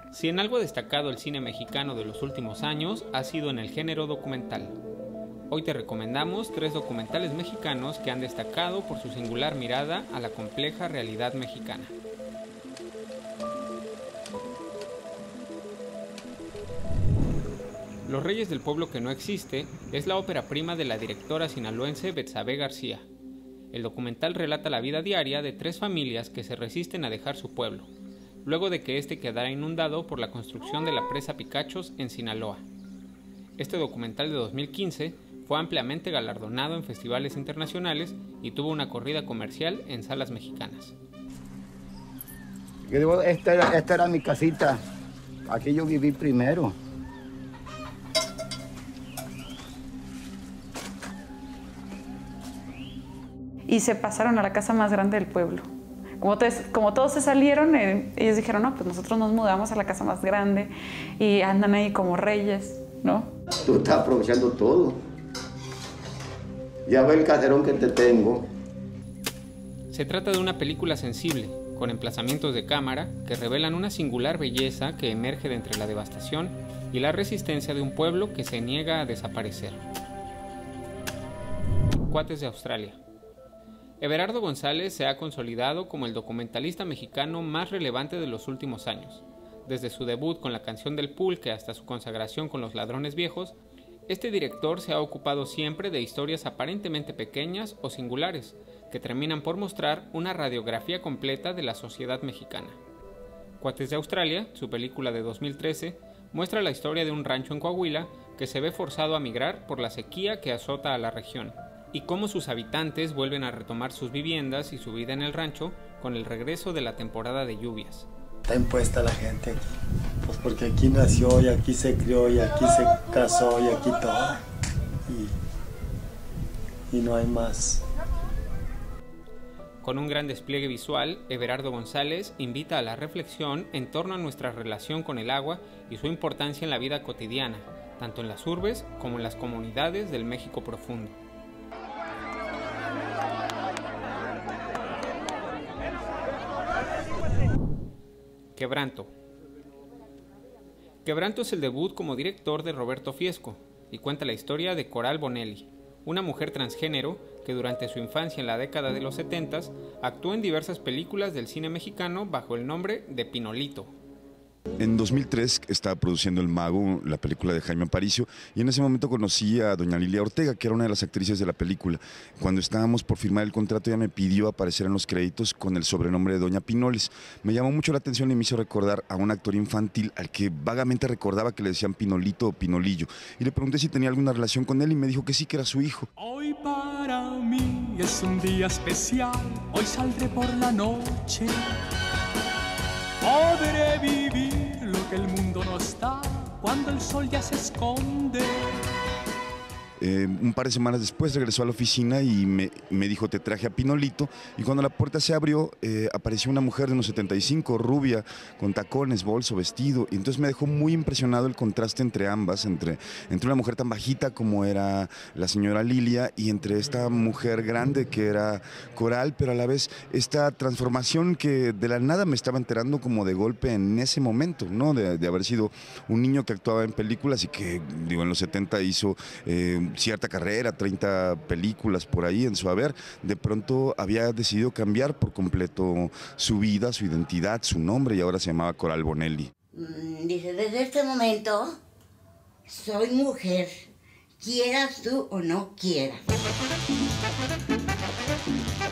Si en algo ha destacado el cine mexicano de los últimos años, ha sido en el género documental. Hoy te recomendamos 3 documentales mexicanos que han destacado por su singular mirada a la compleja realidad mexicana. Los Reyes del Pueblo que no existe es la ópera prima de la directora sinaloense Betsabe García. El documental relata la vida diaria de 3 familias que se resisten a dejar su pueblo, luego de que este quedara inundado por la construcción de la presa Picachos en Sinaloa. Este documental de 2015 fue ampliamente galardonado en festivales internacionales y tuvo una corrida comercial en salas mexicanas. Yo digo, esta era mi casita, aquí yo viví primero. Y se pasaron a la casa más grande del pueblo. Como todos se salieron, ellos dijeron, no, pues nosotros nos mudamos a la casa más grande y andan ahí como reyes, ¿no? Tú estás aprovechando todo. Ya ve el caserón que te tengo. Se trata de una película sensible, con emplazamientos de cámara que revelan una singular belleza que emerge de entre la devastación y la resistencia de un pueblo que se niega a desaparecer. Cuates de Australia. Everardo González se ha consolidado como el documentalista mexicano más relevante de los últimos años. Desde su debut con La canción del pulque hasta su consagración con Los ladrones viejos, este director se ha ocupado siempre de historias aparentemente pequeñas o singulares, que terminan por mostrar una radiografía completa de la sociedad mexicana. Cuates de Australia, su película de 2013, muestra la historia de un rancho en Coahuila que se ve forzado a migrar por la sequía que azota a la región, y cómo sus habitantes vuelven a retomar sus viviendas y su vida en el rancho con el regreso de la temporada de lluvias. Está impuesta la gente aquí, pues porque aquí nació y aquí se crió y aquí se casó y aquí todo, y no hay más. Con un gran despliegue visual, Everardo González invita a la reflexión en torno a nuestra relación con el agua y su importancia en la vida cotidiana, tanto en las urbes como en las comunidades del México profundo. Quebranto. Quebranto es el debut como director de Roberto Fiesco y cuenta la historia de Coral Bonelli, una mujer transgénero que durante su infancia en la década de los 70 actuó en diversas películas del cine mexicano bajo el nombre de Pinolito. En 2003 estaba produciendo El Mago, la película de Jaime Aparicio, y en ese momento conocí a doña Lilia Ortega, que era una de las actrices de la película. Cuando estábamos por firmar el contrato, ella me pidió aparecer en los créditos con el sobrenombre de Doña Pinoles. Me llamó mucho la atención y me hizo recordar a un actor infantil al que vagamente recordaba que le decían Pinolito o Pinolillo. Y le pregunté si tenía alguna relación con él y me dijo que sí, que era su hijo. Hoy para mí es un día especial, hoy saldré por la noche. Podré vivir lo que el mundo no está cuando el sol ya se esconde. Un par de semanas después regresó a la oficina y me dijo, te traje a Pinolito, y cuando la puerta se abrió apareció una mujer de unos 75, rubia, con tacones, bolso, vestido, y entonces me dejó muy impresionado el contraste entre ambas, entre una mujer tan bajita como era la señora Lilia y entre esta mujer grande que era Coral, pero a la vez esta transformación que de la nada me estaba enterando como de golpe en ese momento, ¿no? De haber sido un niño que actuaba en películas y que, digo, en los 70 hizo cierta carrera, 30 películas por ahí en su haber. De pronto había decidido cambiar por completo su vida, su identidad, su nombre, y ahora se llamaba Coral Bonelli. Dice, desde este momento soy mujer, quieras tú o no quieras.